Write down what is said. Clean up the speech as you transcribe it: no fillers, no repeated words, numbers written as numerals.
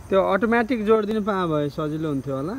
त्यो अटोमेटिक जोडिदिनु पाए भए सजिलो हुन्थ्यो होला।